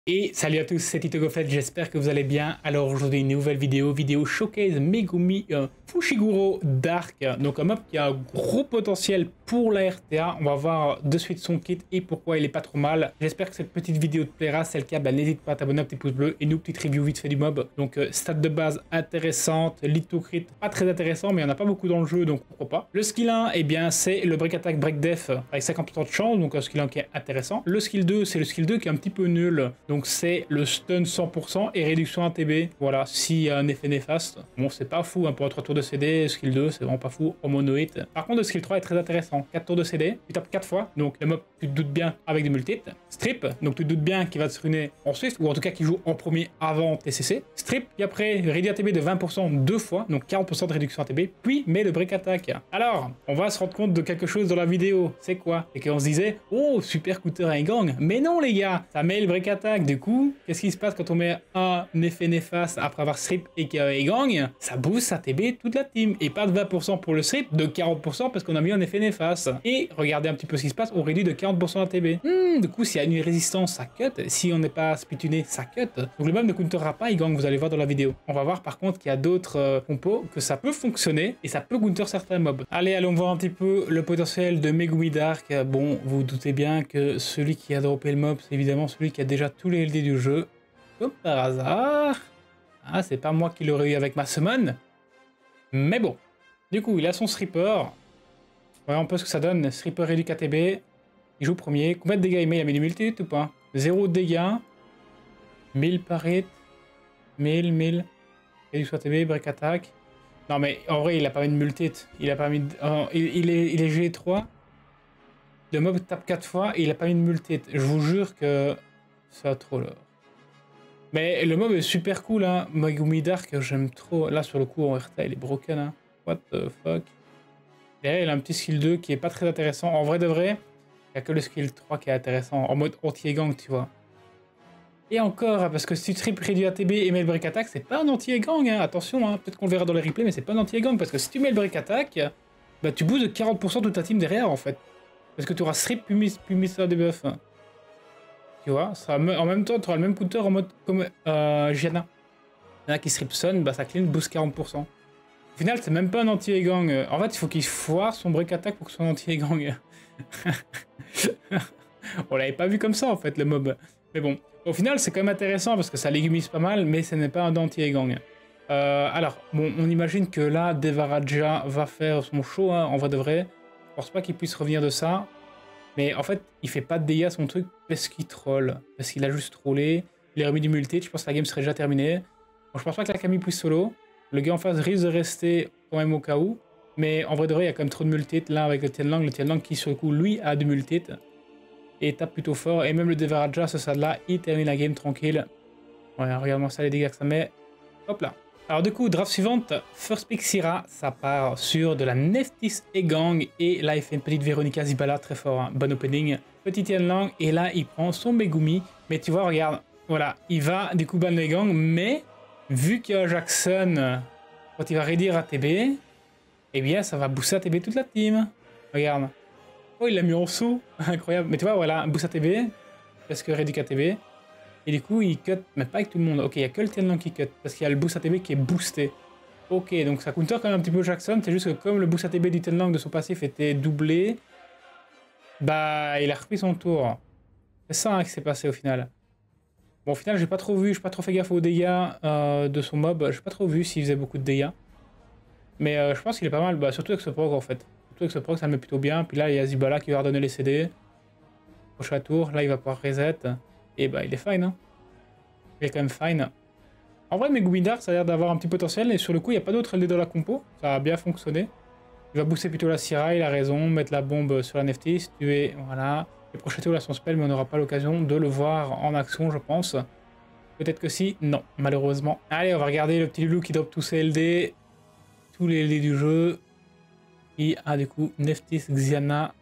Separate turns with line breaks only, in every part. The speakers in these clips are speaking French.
Et salut à tous, c'est Tito Gofflet, j'espère que vous allez bien. Alors aujourd'hui une nouvelle vidéo showcase Megumi Fushiguro Dark. Donc un mob qui a un gros potentiel pour la RTA. On va voir de suite son kit et pourquoi il est pas trop mal. J'espère que cette petite vidéo te plaira. Si c'est le cas, n'hésite pas à t'abonner, un petit pouce bleu et nous petite review vite fait du mob. Donc stats de base intéressante, lead to crit pas très intéressant mais il n'y en a pas beaucoup dans le jeu donc pourquoi pas. Le skill 1, eh bien c'est le break attack break def avec 50% de chance, donc un skill 1 qui est intéressant. Le skill 2, c'est le skill 2 qui est un petit peu nul. Donc c'est le stun 100% et réduction ATB. Voilà, s'il y a un effet néfaste. Bon, c'est pas fou hein, pour un 3 tours de CD. Skill 2, c'est vraiment pas fou. Homonoïde. Par contre, le skill 3 est très intéressant. 4 tours de CD, tu tapes 4 fois. Donc le mob, tu te doutes bien avec des multihits. Strip, donc tu te doutes bien qu'il va te ruiner en Swift, ou en tout cas qu'il joue en premier avant TCC. Strip, puis après, réduit ATB de 20% deux fois, donc 40% de réduction ATB, puis met le break attack. Alors, on va se rendre compte de quelque chose dans la vidéo. C'est quoi? C'est qu'on se disait, oh, super coûteur à un gang. Mais non, les gars, ça met le break attack. Du coup, qu'est-ce qui se passe quand on met un effet néfaste après avoir strip et gang? Ça booste ATB toute la team. Et pas de 20% pour le strip, de 40% parce qu'on a mis un effet néfaste. Et regardez un petit peu ce qui se passe, on réduit de 40% ATB. Du coup, s'il y a une résistance, ça cut. Si on n'est pas spituné, ça cut. Donc le même ne counterera pas gang, vous allez voir dans la vidéo. On va voir par contre qu'il y a d'autres compos que ça peut fonctionner et ça peut counter certains mobs. Allez, allons voir un petit peu le potentiel de Megumi Dark. Bon, vous vous doutez bien que celui qui a droppé le mob, c'est évidemment celui qui a déjà tous les LD du jeu. Comme par hasard. Ah, c'est pas moi qui l'aurais eu avec ma summon. Mais bon. Du coup, il a son stripper. Voyons un peu ce que ça donne. Stripper réduit KTB. Il joue premier. Combien de dégâts il met? Il a mis du multi ou pas? 0 de dégâts. 1000 par hit. 1000. Réduction ATB, break attack. Non mais en vrai, il a pas mis de multi. Il a pas mis de... il est G3. Le mob tape 4 fois et il a pas mis de multi. Je vous jure que ça a trop l'or. Mais le mob est super cool, hein. Megumi Dark, j'aime trop. Là, sur le coup, en RTA, il est broken, hein. What the fuck. Derrière, il a un petit skill 2 qui est pas très intéressant. En vrai de vrai, il n'y a que le skill 3 qui est intéressant. En mode anti-gang, tu vois. Et encore, parce que si tu trip réduit ATB et mets le break attack, c'est pas un anti-gang, hein. Attention, hein. Peut-être qu'on le verra dans les replays, mais c'est pas un anti-gang. Parce que si tu mets le break attack, bah, tu boosts de 40% toute ta team derrière, en fait. Parce que tu auras strip puis mis ça debuff. Tu vois, ça, en même temps, tu auras le même counter en mode comme Gianna. Il y en a qui strip Sun, bah ça clean boost 40%. Au final, c'est même pas un anti-gang. En fait, il faut qu'il foire son break attack pour que ce soit un anti-gang. On l'avait pas vu comme ça, en fait, le mob. Mais bon, au final, c'est quand même intéressant parce que ça légumise pas mal, mais ce n'est pas un anti-gang. Alors, bon, on imagine que là, Devaraja va faire son show, hein, en vrai de vrai. Je pense pas qu'il puisse revenir de ça. Mais en fait, il fait pas de dégâts son truc parce qu'il troll. Parce qu'il a juste trollé. Il a remis du multi. Je pense que la game serait déjà terminée. Bon, je pense pas que la Camille puisse solo. Le gars en face risque de rester quand même au cas où. Mais en vrai de vrai, il y a quand même trop de multi. Là, avec le Tianlang. Le Tianlang qui, sur le coup, lui, a du multi. Et tape plutôt fort. Et même le Devaraja, ce stade-là, il termine la game tranquille. Ouais, regarde-moi ça, les dégâts que ça met. Hop là. Alors du coup, draft suivante, First Pick Syrah, ça part sur de la Neftis et Gang, et là il fait une petite Veronica Zibala, très fort, hein. Bon opening, petit Tianlang, et là il prend son Megumi, mais tu vois, regarde, voilà, il va du coup ban les Gang, mais vu qu'il y a Jackson, quand il va réduire ATB, eh bien ça va booster ATB toute la team, regarde, oh il l'a mis en saut, incroyable, mais tu vois, voilà, boost ATB, parce que réduit ATB, et du coup, il cut, mais pas avec tout le monde. Ok, il n'y a que le Tianlang qui cut, parce qu'il y a le boost ATB qui est boosté. Ok, donc ça counter quand même un petit peu Jackson, c'est juste que comme le boost ATB du Tianlang de son passif était doublé, bah, il a repris son tour. C'est ça hein, qui s'est passé au final. Bon, au final, j'ai pas trop vu, j'ai pas trop fait gaffe aux dégâts de son mob, j'ai pas trop vu s'il faisait beaucoup de dégâts. Mais je pense qu'il est pas mal, bah, surtout avec ce proc en fait. Surtout avec ce proc, ça le met plutôt bien. Puis là, il y a Zibala qui va redonner les CD. Prochain tour, là, il va pouvoir reset. Et bah il est fine, hein. Il est quand même fine. En vrai, Megumi Dark, ça a l'air d'avoir un petit potentiel. Et sur le coup, il n'y a pas d'autre LD dans la compo. Ça a bien fonctionné. Il va booster plutôt la Syrah, il a raison. Mettre la bombe sur la Neftis, tuer, voilà. Les prochains tours, là, son spell, mais on n'aura pas l'occasion de le voir en action, je pense. Peut-être que si. Non, malheureusement. Allez, on va regarder le petit loulou qui drop tous ses LD. Tous les LD du jeu. Qui a du coup Neftis, Xiana,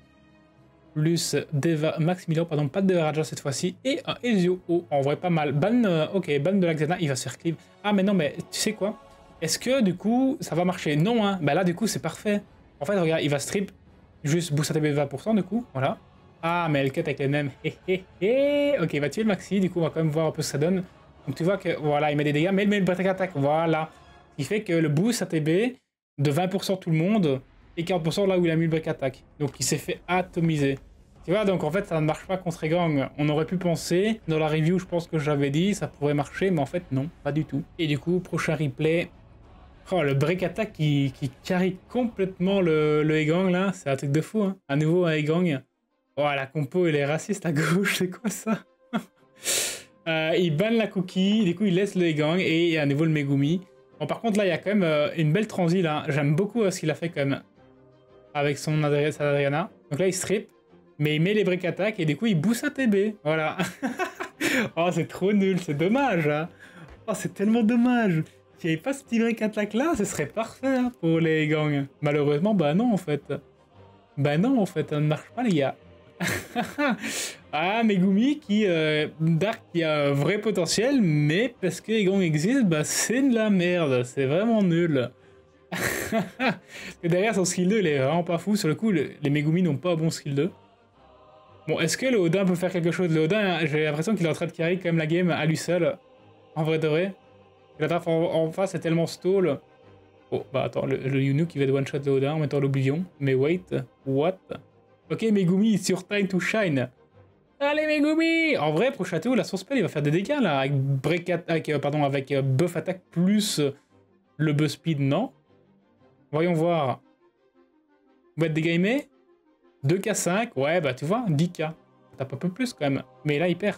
plus Maximilian, pardon, pas de Devaraja cette fois-ci, et un Ezio. Oh, en vrai pas mal. Ban, ok, ban de la Xena, il va se faire cleave. Ah mais non, mais tu sais quoi? Est-ce que du coup ça va marcher? Non, hein. Bah là du coup c'est parfait. En fait, regarde, il va strip, juste boost ATB de 20% du coup, voilà. Ah, mais elle cut avec les mêmes. Ok, il va tuer le maxi, du coup, on va quand même voir un peu ce que ça donne. Donc, tu vois que, voilà, il met des dégâts, mais il met le break attack, voilà. Ce qui fait que le boost ATB de 20% tout le monde et 40% là où il a mis le break attack. Donc, il s'est fait atomiser. Tu vois, donc en fait, ça ne marche pas contre Egang. On aurait pu penser, dans la review, je pense que j'avais dit, ça pourrait marcher, mais en fait, non, pas du tout. Et du coup, prochain replay. Oh, le break attack qui carry complètement le Egang, là, c'est un truc de fou, hein. À nouveau, un Egang. Oh, la compo, elle est raciste à gauche, c'est quoi ça? Il banne la cookie, du coup, il laisse le Egang et à nouveau le Megumi. Bon, par contre, là, il y a quand même une belle transi, là. J'aime beaucoup ce qu'il a fait, quand même, avec son Adriana. Donc là, il strip. Mais il met les break attack et du coup il booste un TB. Voilà. Oh, c'est trop nul, c'est dommage. Hein. Oh, c'est tellement dommage. S'il n'y avait pas ce petit break attack là, ce serait parfait hein, pour les gangs. Malheureusement, bah non en fait. Bah non en fait, ça ne marche pas les gars. Ah, Megumi qui, Dark qui a un vrai potentiel, mais parce que les gangs existent, bah c'est de la merde. C'est vraiment nul. Parce que derrière son skill 2, il est vraiment pas fou. Sur le coup, les Megumi n'ont pas un bon skill 2. Bon, est-ce que le Odin peut faire quelque chose? Le Odin, j'ai l'impression qu'il est en train de carry quand même la game à lui seul. En vrai de vrai. La draft en face est tellement stall. Oh, bah attends, le Yunu qui va de one-shot le Odin en mettant l'Oblivion. Mais wait, what? Ok, Megumi, it's your time to shine. Allez, Megumi! En vrai, prochain tour, la source spell, il va faire des dégâts là. Avec break attack, avec buff attack plus le buff speed, non? Voyons voir. Vous mettre des gamés? 2k5, ouais, bah tu vois, 10k. Tape un peu plus quand même. Mais là, il perd.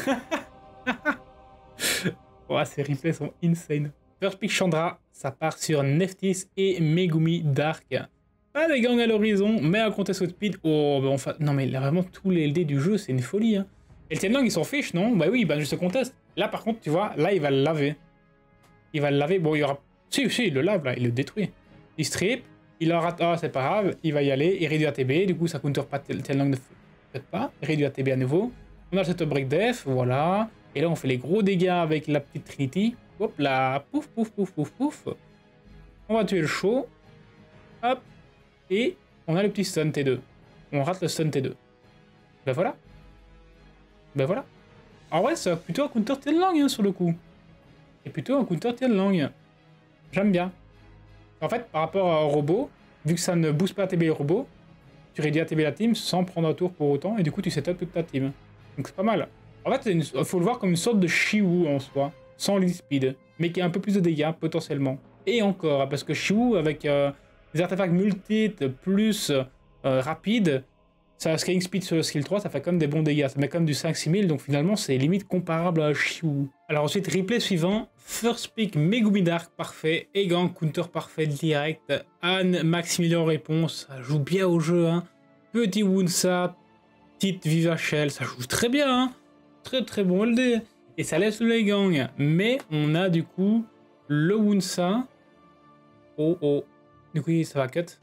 Ouais, ces replays sont insane. First pick Chandra, ça part sur Neftis et Megumi Dark. Pas des gangs à l'horizon, mais à contest with speed. Oh, bah enfin. Non, mais là, vraiment, tous les LD du jeu, c'est une folie. Hein. Et le Tianlang, ils s'en fichent, non? Bah oui, bah juste contest. Là, par contre, tu vois, là, il va le laver. Il va le laver. Bon, il y aura. Si, il le lave là, il le détruit. Il strip. Il en rate, ah c'est pas grave, il va y aller, il réduit ATB, du coup ça counter pas Tianlang ne fait pas, il réduit ATB à nouveau. On a le setup break def, voilà. Et là on fait les gros dégâts avec la petite Trinity. Hop là, pouf pouf pouf pouf pouf. On va tuer le show. Hop. Et on a le petit stun T2. On rate le stun T2. Ben voilà. Ben voilà. En vrai c'est plutôt un counter Tianlang hein, sur le coup. C'est plutôt un counter Tianlang. J'aime bien. En fait, par rapport au robot, vu que ça ne booste pas ATB le robot, tu réduis ATB la team sans prendre un tour pour autant, et du coup tu setup toute ta team. Donc c'est pas mal. En fait, il faut le voir comme une sorte de Shiwu en soi, sans lead speed, mais qui a un peu plus de dégâts potentiellement. Et encore, parce que Shiwu avec des artefacts multiples plus rapides, ça scaling speed sur le skill 3, ça fait comme des bons dégâts. Ça met comme du 5-6 000, donc finalement c'est limite comparable à Shiwu. Alors ensuite, replay suivant. First pick, Megumi Dark, parfait. Egang, counter parfait, direct. Anne, Maximilian, réponse. Ça joue bien au jeu, hein. Petit Wunsa, petite Viva Shell, ça joue très bien, hein. Très très bon LD. Et ça laisse le Egang. Mais on a du coup le Wunsa. Oh oh. Du coup, ça va cut.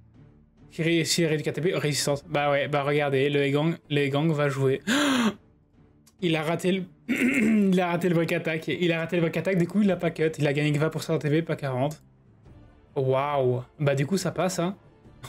Si réduit KTP, résistance. Bah ouais, bah regardez, le Egang va jouer. Il a raté le... il a raté le break attack. Il a raté le break attack, du coup il l'a pas cut. Il a gagné 20% d'ATB, pas 40. Waouh. Bah du coup ça passe, hein.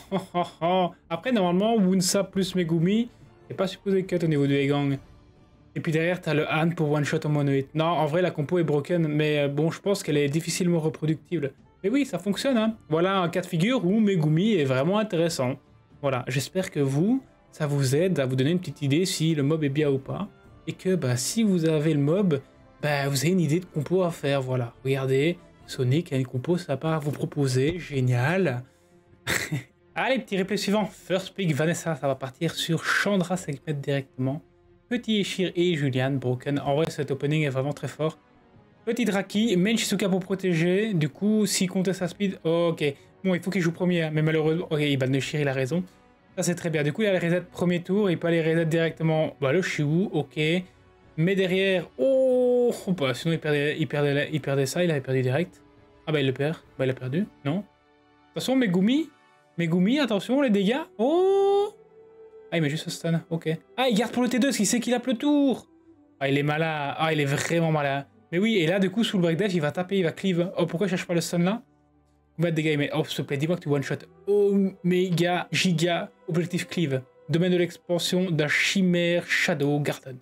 Après, normalement, Wunsa plus Megumi n'est pas supposé cut au niveau du Egang. Et puis derrière, t'as le Han pour one-shot en mono hit. Non, en vrai, la compo est broken, mais bon, je pense qu'elle est difficilement reproductible. Mais oui, ça fonctionne, hein. Voilà un cas de figure où Megumi est vraiment intéressant. Voilà, j'espère que vous, ça vous aide à vous donner une petite idée si le mob est bien ou pas. Et que, bah, si vous avez le mob, bah, vous avez une idée de compo à faire, voilà. Regardez, Sonic a une compo sympa à vous proposer, génial. Allez, petit replay suivant. First pick, Vanessa, ça va partir sur Chandra Segmet directement. Petit Eshir et Julian, broken. En vrai, cet opening est vraiment très fort. Petit Draki, main Shizuka pour protéger. Du coup, s'il comptait sa speed, ok. Bon, il faut qu'il joue premier, mais malheureusement... Ok, il bat le Eshir, il a raison. Ça, c'est très bien. Du coup, il a les reset premier tour. Il peut aller reset directement bah, le Shiwu, ok. Mais derrière... Oh bah, sinon, il perdait ça. Il avait perdu direct. Ah bah, il le perd. Bah, il a perdu. Non. De toute façon, Megumi, attention, les dégâts. Oh! Ah, il met juste un stun. Ok. Ah, il garde pour le T2 parce qu'il sait qu'il a le tour. Ah, il est malin. Ah, il est vraiment malin. Mais oui, et là, du coup, sous le break def, il va taper, il va cleave. Oh, pourquoi je cherche pas le stun là? Combien de dégâts il met? Oh, s'il te plaît, dis-moi que tu one-shot. Oh, méga, giga, objectif cleave. Domaine de l'expansion d'un Chimère Shadow Garden.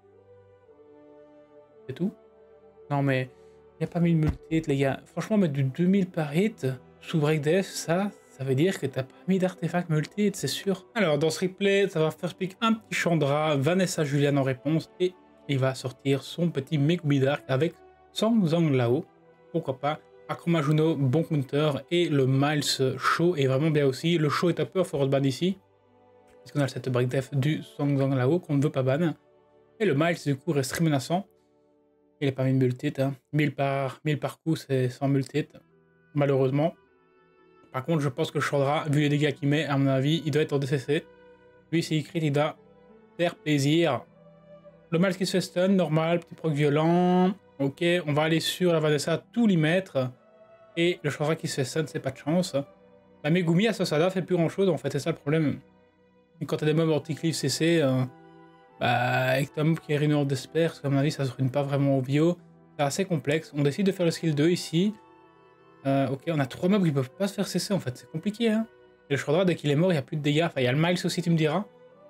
C'est tout? Non mais, il n'y a pas mis de multi-hit les gars. Franchement, mettre du 2000 par hit sous breakdef, ça veut dire que t'as pas mis d'artefact multi-hit, c'est sûr. Alors dans ce replay, ça va faire pick un petit Chandra, Vanessa Julian en réponse, et il va sortir son petit Megumi Dark avec Song Zhang Lao. Pourquoi pas? Akroma Juno, bon counter, et le Miles Show est vraiment bien aussi. Le Show est un peu à forward ban ici, parce qu'on a le set breakdef du Song Zhang Lao qu'on ne veut pas ban. Et le Miles du coup reste très menaçant. Il n'est pas mis de multi-hit, hein. 1000 par coup, c'est sans multi-hit, malheureusement. Par contre, je pense que Chandra, vu les dégâts qu'il met, à mon avis, il doit être en DCC. Lui, s'il crit, il doit faire plaisir. Le mal qui se fait stun, normal, petit proc violent. Ok, on va aller sur la Vanessa, tout lui mettre. Et le Chandra qui se fait stun, c'est pas de chance. La Megumi à Sosada fait plus grand chose, en fait, c'est ça le problème. Et quand t'as des mobs anti-cleave CC, bah, avec un mob qui est Rhino d'Esper, parce qu'à mon avis, ça se rune pas vraiment au bio. C'est assez complexe. On décide de faire le skill 2 ici. Ok, on a 3 mobs qui peuvent pas se faire cesser en fait, c'est compliqué hein. Et le Chandra, dès qu'il est mort, il n'y a plus de dégâts. Enfin, il y a le Miles aussi, tu me diras.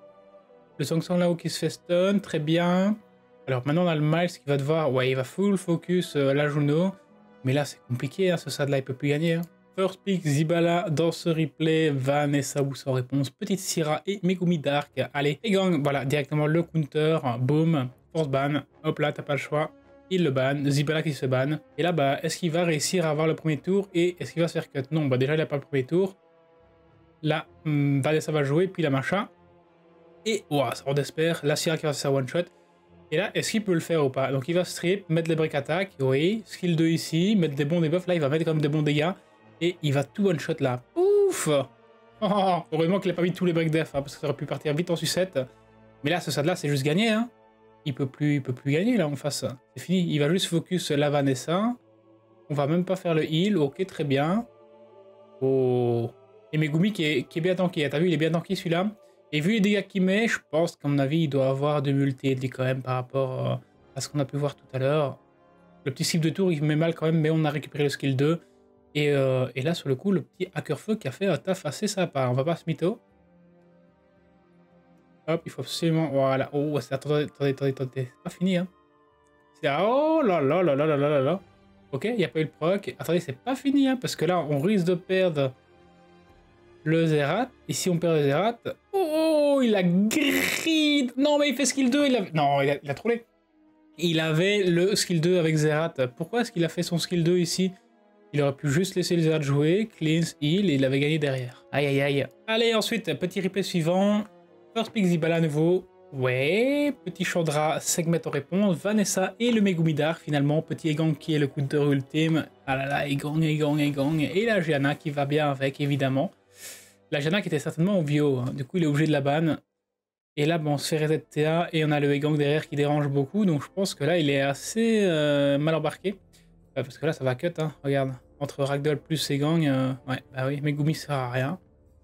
Le Song Zhang Lao qui se fait stun, très bien. Alors maintenant, on a le Miles qui va devoir. Ouais, il va full focus la Juno. Mais là, c'est compliqué, hein, ce SAD là, il peut plus gagner. Hein. First pick, Zibala dans ce replay. Vanessa ou sans réponse. Petite Syrah et Megumi Dark. Allez, et gang, voilà, directement le counter. Boom, force ban. Hop là, t'as pas le choix. Il le ban, Zibala qui se ban. Et là, bah, est-ce qu'il va réussir à avoir le premier tour et est-ce qu'il va se faire cut? Non, bah déjà, il n'a pas le premier tour. Là, Vanessa va jouer, puis la Macha. Et, ouah, ça on espère. La Syrah qui va se faire one shot. Et là, est-ce qu'il peut le faire ou pas? Donc, il va strip, mettre les break attack. Oui, skill 2 ici, mettre des bons debuffs. Là, il va mettre comme des bons dégâts. Et il va tout one shot là. Ouf! Oh, heureusement qu'il n'a pas mis tous les break def, hein, parce que ça aurait pu partir vite en sucette. Mais là, ce stade là, c'est juste gagné, hein. Il peut plus gagner là en face. C'est fini. Il va juste focus la Vanessa. On va même pas faire le heal. Ok, très bien. Oh. Et Megumi qui est bien tanké. T'as vu, il est bien tanké celui-là. Et vu les dégâts qu'il met, je pense qu'à mon avis, il doit avoir de multi quand même par rapport à ce qu'on a pu voir tout à l'heure. Le petit cible de tour, il met mal quand même, mais on a récupéré le skill 2. Et là, sur le coup, le petit hacker feu qui a fait un taf assez sympa. On va pas se mytho. Hop, il faut absolument... Voilà. Oh, attendez. C'est pas fini, hein. Oh là là là là là là là. Ok, il n'y a pas eu le proc. Attendez, c'est pas fini, hein, parce que là, on risque de perdre le Zerat. Ici, on perd le Zerat. Oh, il a grid. Non, mais il fait skill 2. Non, il a trollé. Il avait le skill 2 avec Zerat. Pourquoi est-ce qu'il a fait son skill 2 ici? Il aurait pu juste laisser le Zerat jouer, cleanse, heal, et il avait gagné derrière. Aïe, aïe, aïe. Allez, ensuite, petit replay suivant. First pick Zibala à nouveau. Ouais, petit Chandra, segment en réponse. Vanessa et le Megumi Dark finalement. Petit Egang qui est le counter ultime. Ah là là, Egang. Et la Gianna qui va bien avec, évidemment. La Gianna qui était certainement au bio. Hein. Du coup, il est obligé de la ban. Et là, bon, on se fait reset TA et on a le Egang derrière qui dérange beaucoup. Donc je pense que là, il est assez mal embarqué. Parce que là, ça va cut. Hein. Regarde, entre Ragdoll plus Egang. Ouais, bah oui, Megumi sert à rien.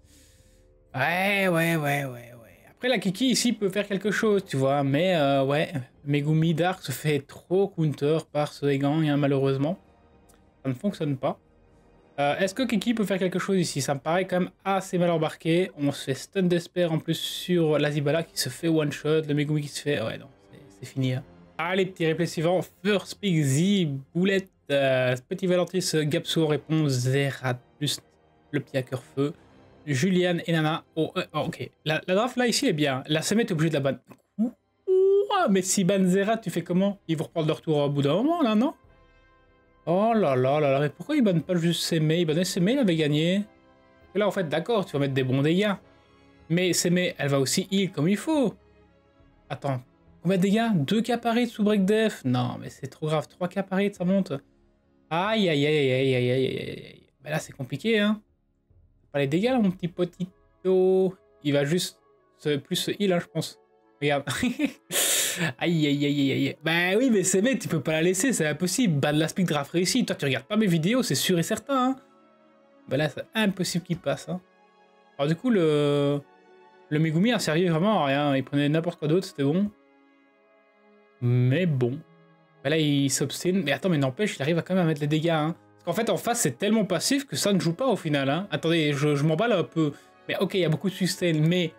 Ouais. Après, la Kiki ici peut faire quelque chose, tu vois, mais ouais, Megumi Dark se fait trop counter par ce Egang, hein, malheureusement. Ça ne fonctionne pas. Est-ce que Kiki peut faire quelque chose ici? Ça me paraît quand même assez mal embarqué. On se fait stun d'esper en plus sur la Zibala qui se fait one shot, le Megumi qui se fait... Ouais, non, c'est fini. Hein. Allez, petit replay suivant. First pick Z, Boulette, petit Valentis, Gapso répond, Zerat plus le petit hacker feu. Julian et Nana. Oh, ok. La draft là ici est bien. La Semet est obligé de la ban. Mais si ban Zerat, tu fais comment? Ils vont reprendre leur tour au bout d'un moment là, non? Oh là là là là. Mais pourquoi ils bannent pas juste Semet? Ils bannaient Semet, il avait gagné. Et là en fait, d'accord, tu vas mettre des bons dégâts. Mais Semet, elle va aussi heal comme il faut. Attends. Combien de dégâts? 2 k par hit sous break def? Non, mais c'est trop grave. 3 k par hit, ça monte. Aïe aïe aïe aïe aïe aïe aïe. Ben là, c'est compliqué, hein. Pas les dégâts là, mon petit potito. Il va juste plus se heal, hein, je pense. Regarde. Aïe aïe aïe aïe. Bah oui, mais c'est bête, tu peux pas la laisser, c'est impossible. Bad la speed draft réussi. Toi, tu regardes pas mes vidéos, c'est sûr et certain. Hein. Bah là, c'est impossible qu'il passe. Hein. Alors du coup, le Megumi a servi vraiment à rien. Il prenait n'importe quoi d'autre, c'était bon. Mais bon. Bah là, il s'obstine. Mais attends, mais n'empêche, il arrive à quand même à mettre les dégâts. Hein. Parce qu'en fait, en face, c'est tellement passif que ça ne joue pas au final. Hein. Attendez, je m'emballe un peu. Mais ok, il y a beaucoup de sustain, mais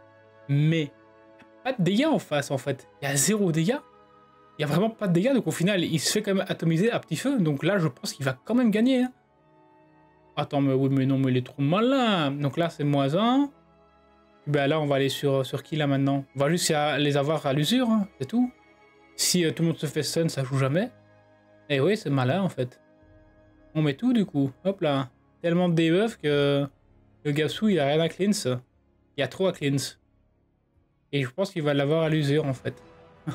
mais pas de dégâts en face en fait. Il y a 0 dégâts. Il y a vraiment pas de dégâts, donc au final, il se fait quand même atomiser à petit feu. Donc là, je pense qu'il va quand même gagner. Hein. Attends, mais oui, mais non, mais il est trop malin. Donc là, c'est -1. Ben là, on va aller sur qui là maintenant? On va juste les avoir à l'usure, hein, c'est tout. Si tout le monde se fait stun, ça joue jamais. Et oui, c'est malin en fait. On met tout du coup. Hop là. Tellement de debuff que le Gasu, il a rien à cleanse. Il y a trop à cleanse. Et je pense qu'il va l'avoir à l'usure en fait.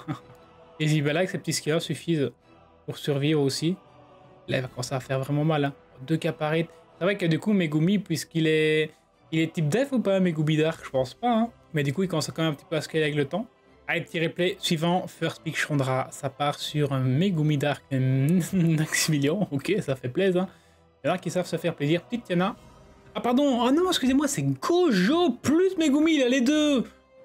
Et Zibala avec ses petits skillers suffisent pour survivre aussi. Là, il va commencer à faire vraiment mal. Hein. 2 caparites. C'est vrai que du coup, Megumi, puisqu'il est... Il est type def ou pas, Megumi Dark? Je pense pas. Hein. Mais du coup, il commence quand même un petit peu à scaler avec le temps. Allez, petit replay suivant. First pick Chandra. Ça part sur un Megumi Dark Maximilian. Ok, ça fait plaisir. Hein. Il y en a qui savent se faire plaisir. Petite Tiana. Ah, pardon. Oh non, excusez-moi, c'est Gojo plus Megumi. Il a les deux.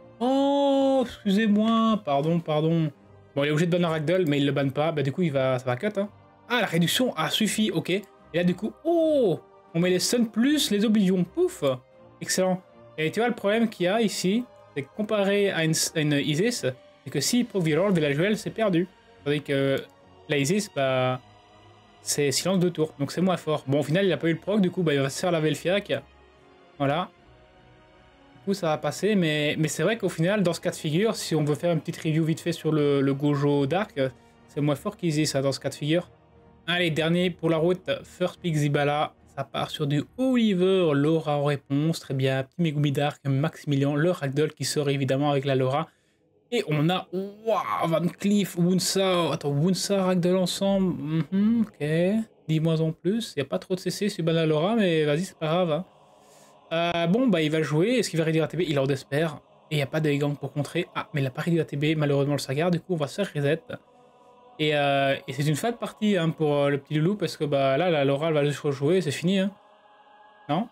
Oh, excusez-moi. Pardon. Bon, il est obligé de banner Ragdoll, mais il le banne pas. Bah, du coup, ça va cut. Hein. Ah, la réduction a suffi. Ok. Et là, du coup, oh, on met les stuns plus les oblivions. Pouf. Excellent. Et tu vois, le problème qu'il y a ici, c'est que comparé à une Isis, c'est que si proc viral, Villageoel, c'est perdu. Tandis que la Isis, bah, c'est silence de tour. Donc, c'est moins fort. Bon, au final, il a pas eu le proc. Du coup, bah, il va se faire laver le fiac. Voilà. Du coup, ça va passer, mais c'est vrai qu'au final, dans ce cas de figure, si on veut faire une petite review vite fait sur le Gojo Dark, c'est moins fort qu'Easy, ça, dans ce cas de figure. Allez, dernier pour la route, First Pick Zibala, ça part sur du Oliver, Laura en réponse, très bien, petit Megumi Dark, Maximilian, le Ragdoll qui sort évidemment avec la Laura. Et on a, waouh, Van Cleef, Wunsa, attends, Wunsa, Ragdoll ensemble, ok, dis-moi en plus, il n'y a pas trop de CC sur la Laura, mais vas-y, c'est pas grave, hein. Bon, bah il va jouer. Est-ce qu'il va réduire ATB? Il en espère. Et il n'y a pas de gang pour contrer. Ah, mais il n'a pas réduit ATB, malheureusement, le Sagar. Du coup, on va se faire reset. Et c'est une fat partie hein, pour le petit loulou. Parce que bah là, la Laura, elle va juste rejouer. C'est fini. Hein. Non?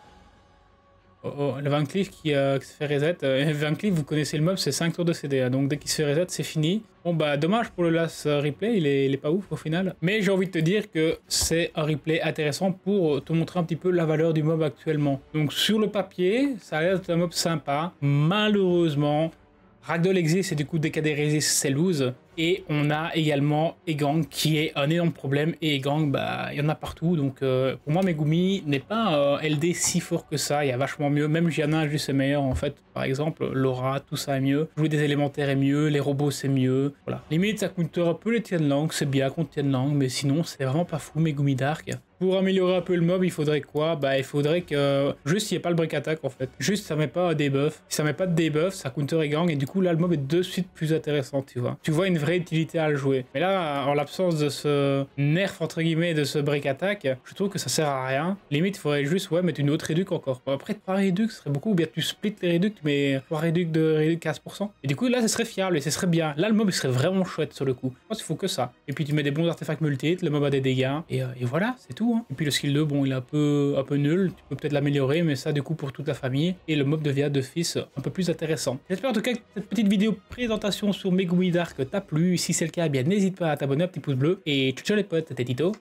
Oh, le Van Cleef qui se fait reset. Van Cleef, vous connaissez le mob, c'est 5 tours de CD. Hein, donc dès qu'il se fait reset, c'est fini. Bon, bah dommage pour le last replay. Il est pas ouf au final. Mais j'ai envie de te dire que c'est un replay intéressant pour te montrer un petit peu la valeur du mob actuellement. Donc sur le papier, ça a l'air d'être un mob sympa. Malheureusement, Ragdoll existe et du coup, dès qu'il y a des resist, c'est lose. Et on a également Egang qui est un énorme problème. Et Egang, bah, il y en a partout. Donc pour moi, Megumi n'est pas LD si fort que ça. Il y a vachement mieux. Même Gianna, juste c'est meilleur en fait. Par exemple, Laura, tout ça est mieux. Jouer des élémentaires est mieux. Les robots, c'est mieux. Voilà. Limite, ça coûte un peu les Tianlang. C'est bien contre Tianlang. Mais sinon, c'est vraiment pas fou, Megumi Dark. Pour améliorer un peu le mob, il faudrait quoi? Bah, il faudrait que juste il n'y ait pas le break attack en fait. Juste ça met pas un debuff. Si ça met pas de debuff, ça counter Egang et du coup là le mob est de suite plus intéressant, tu vois. Tu vois une vraie utilité à le jouer. Mais là, en l'absence de ce nerf entre guillemets de ce break attack, je trouve que ça sert à rien. Limite, il faudrait juste mettre une autre réduc encore. Bon, après 3 réducs, ce serait beaucoup. Ou bien tu splits les réducs, tu mets 3 réducs de réduc 15%. Et du coup là, ce serait fiable et ce serait bien. Là, le mob il serait vraiment chouette sur le coup. Je pense qu'il faut que ça. Et puis tu mets des bons artefacts multi, le mob a des dégâts et voilà, c'est tout. Hein. Et puis le skill 2, bon, il est un peu nul. Tu peux peut-être l'améliorer, mais ça du coup pour toute la famille. Et le mob devient d'office un peu plus intéressant. J'espère en tout cas que cette petite vidéo présentation sur Megumi Dark t'a plu. Si c'est le cas, eh bien n'hésite pas à t'abonner, un petit pouce bleu. Et ciao les potes, c'était Tito.